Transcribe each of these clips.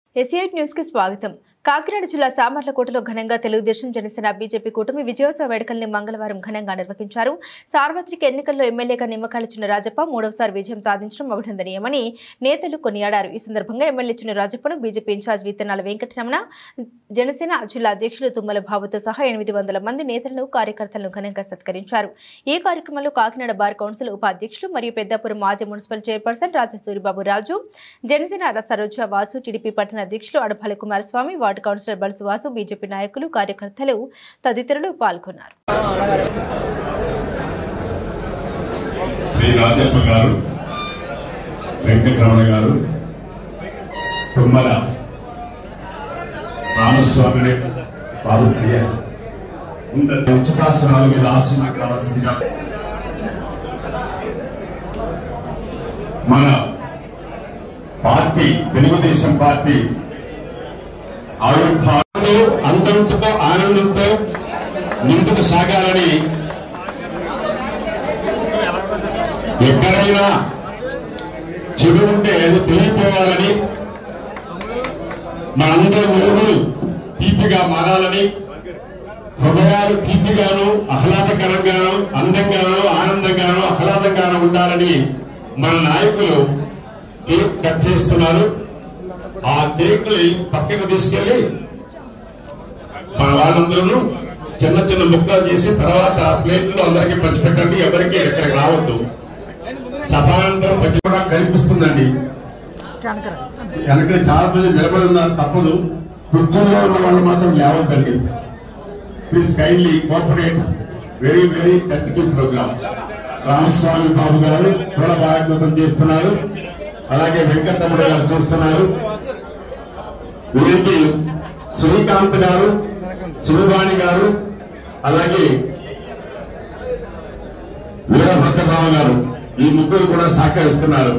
ఎస్ఐట్ news కి స్వాగతం. కాకినాడ జిల్లా సామర్లకోటలో ఘనంగా తెలుగుదేశం జనసేన బీజేపీ కూటమి విజయోత్సవ వేడుకల్ని మంగళవారం ఘనంగా నిర్వహించారు. సార్వత్రిక ఎన్నికల్లో ఎమ్మెల్యేగా నిమ్మకాయల చినరాజప్ప మూడవసారి విజయం సాధించడం అభినందనీయమని నేతలు కొనియాడారు. ఈ సందర్భంగా ఎమ్మెల్యే చినరాజప్పను బీజేపీ ఇన్ఛార్జ్ విత్తనాల వెంకటరమణ, జనసేన జిల్లా అధ్యక్షులు తుమ్మల బాబుతో సహా 800 మంది నేతలను కార్యకర్తలను ఘనంగా సత్కరించారు. ఈ కార్యక్రమంలో కాకినాడ బార్ కౌన్సిల్ ఉపాధ్యక్షులు మరియు పెద్దాపురం మాజీ municipal chairperson Rajasuribabu Raju, Janasena Saroja Vasu, TDP పట్టణ అధ్యక్షులు Adapala Kumaraswamy, ward councillor Balsu Vasu, BJP నాయకులు, కార్యకర్తలు తదితరులు పాల్గొన్నారు. శ్రీ రాజప్ప గారు, వెంకటరమణ గారు, తుమ్మల రామస్వామి బాబు ఉచితాసనాల మీద ఆసనాలకు రావాల్సిందిగా మన పార్టీ తెలుగుదేశం పార్టీ ఆవిర్భావంతో అందంతో ఆనందంతో ముందుకు సాగాలని, ఎక్కడైనా చెడు ఉంటే ఏదో తెలియపోవాలని, మనందరి నోరులు తీపిగా మారాలని, హృదయాలు తీపిగాను ఆహ్లాదకరంగాను అందంగాను ఆనందంగాను ఆహ్లాదంగాను ఉండాలని మన నాయకులు కేక్ కట్ చేస్తున్నారు. ఆ కేక్ ని పక్కకు తీసుకెళ్లి మన వాళ్ళందరూ చిన్న చిన్న ముక్కలు చేసి తర్వాత ప్లేట్లు అందరికీ పంచిపెట్టండి. ఎవరికి ఎక్కడికి రావద్దు. సభానంతరం పంచుకోవడం కనిపిస్తుందండి. కనుక చాలా మంది నిలబడి ఉన్నారు, తప్పదు. కుర్చీలో ఉన్న వాళ్ళు మాత్రం లేవద్దండి. Please kindly cooperate. Very very technical programme. Ramaswamy Babu గారు కూడా భాగవతం చేస్తున్నారు, అలాగే వెంకటరమణ గారు చేస్తున్నారు. వీరికి శ్రీకాంత్ గారు, శివవాణి గారు, అలాగే వీరభద్రరావు గారు, ఈ ముగ్గురు కూడా సహకరిస్తున్నారు.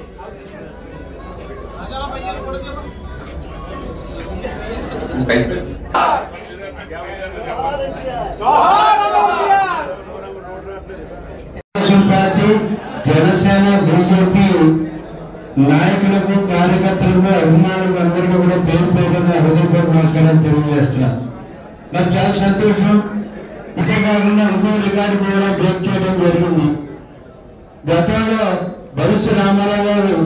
పార్టీ, జనసేన, బీజేపీ నాయకులకు, కార్యకర్తలకు, అభిమానులకు అందరికీ కూడా పేరు పేరుగా హృదయపూర్వక నమస్కారాలు తెలియజేస్తున్నారు. నాకు చాలా సంతోషం. ఇదే కాకుండా ఇంకో రికార్డు కూడా బ్రేక్ చేయడం జరిగింది. గతంలో బలుసు రామారావు గారు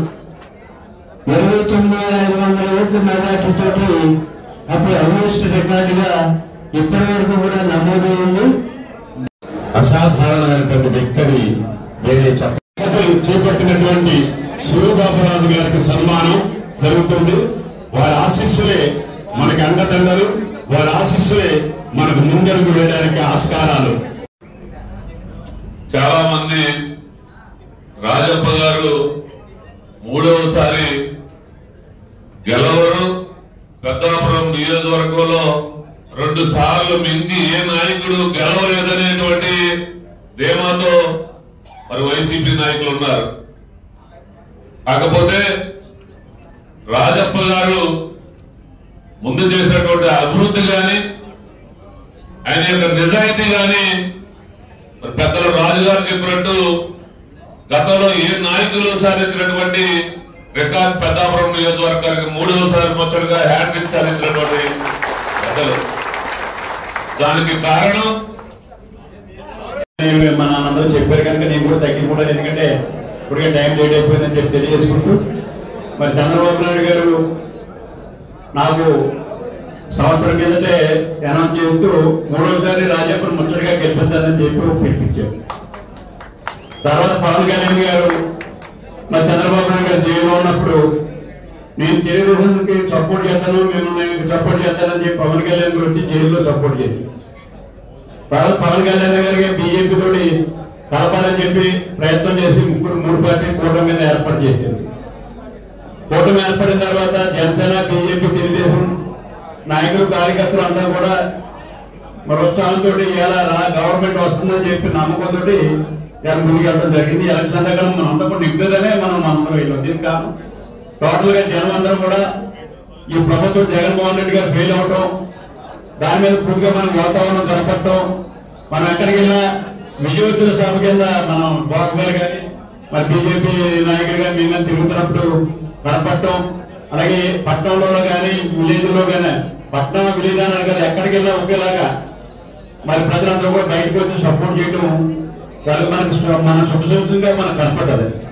29,500 ఓట్ల మెజార్టీతో అప్పుడు హైయెస్ట్ రికార్డుగా ఇప్పటి వరకు కూడా నమోదైంది. అసాధారణమైనటువంటి వ్యక్తిని వేరే చేపట్టినటువంటి సూరిబాబురాజు గారికి సన్మానం జరుగుతుంది. వారి ఆశీస్సులే మనకి అండదండలు, వారి ఆశీస్సులే మనకు ముందడుగు వేయడానికి ఆస్కారాలు. చాలా మంది రాజప్ప గారు మూడవసారి గెలవరు. పెద్దాపురం నియోజకవర్గంలో 2 సార్లు మించి ఏ నాయకుడు గెలవలేదనేటువంటి ధీమాతో మరి వైసీపీ నాయకులు ఉన్నారు. కాకపోతే రాజప్ప గారు ముందు చేసినటువంటి అభివృద్ధి గాని, ఆయన యొక్క నిజాయితీ గాని, మరి పెద్దలు రాజుగారు చెప్పినట్టు గతంలో ఏ నాయకులు సాధించినటువంటి రికార్డ్ పెద్దాపురం నియోజకవర్గానికి 3వసారి ముచ్చటగా హ్యాట్రిక్ సాధించినటువంటి పెద్దలు. దానికి కారణం మన అందరూ చెప్పారు కనుక నేను కూడా తగ్గిపోవడం, ఎందుకంటే ఇప్పటికే టైం లేట్ అయిపోయిందని చెప్పి తెలియజేసుకుంటూ, మరి చంద్రబాబు నాయుడు గారు నాకు సంవత్సరం కిందటే అనౌన్స్ చేస్తూ 3వసారి రాజప్పని ముచ్చటగా గెలిపిస్తానని చెప్పి పిలిపించారు. తర్వాత పవన్ కళ్యాణ్ గారు మరి చంద్రబాబు నాయుడు గారు జైల్లో ఉన్నప్పుడు నేను తెలుగుదేశానికి సపోర్ట్ చేస్తాను, నేను సపోర్ట్ చేస్తానని చెప్పి పవన్ కళ్యాణ్ గారు వచ్చి జైల్లో సపోర్ట్ చేసి, తర్వాత పవన్ కళ్యాణ్ గారికి బీజేపీ తోటి కలపాలని చెప్పి ప్రయత్నం చేసి 3 పార్టీ కూటమి మీద ఏర్పాటు చేసింది. కూటమి ఏర్పడిన తర్వాత జనసేన, బీజేపీ, తెలుగుదేశం నాయకులు, కార్యకర్తలు అంతా కూడా మరి ఉత్సాహంతో ఇలా గవర్నమెంట్ వస్తుందని చెప్పి నమ్మకంతో ముందుకెళ్ళడం జరిగింది. ఎలక్షన్ దగ్గర మనం అందరూ నిగ్గుదనే మనం అందరం వెళ్ళాం. దీనికి కారణం టోటల్ గా జనం అందరం కూడా ఈ ప్రభుత్వం జగన్మోహన్ రెడ్డి గారు ఫెయిల్ అవటం, దాని మీద పూర్తిగా మనం వాతావరణం జరపటం, మనం ఎక్కడికి వెళ్ళినా విజయోత్సవ సభ కింద మనం బాబు గారు కానీ మరి బీజేపీ నాయకులు కానీ మేము తిరుగుతున్నప్పుడు కనపడటం, అలాగే పట్టణంలో కానీ పల్లెటూరులో కానీ పట్టణం విలేజ్ అన్నారు కదా, ఎక్కడికి వెళ్ళినా ఒకేలాగా మరి ప్రజలందరూ కూడా బయటకు వచ్చి సపోర్ట్ చేయడం మనకు మన సుఖ మనకు కనపడ్డది.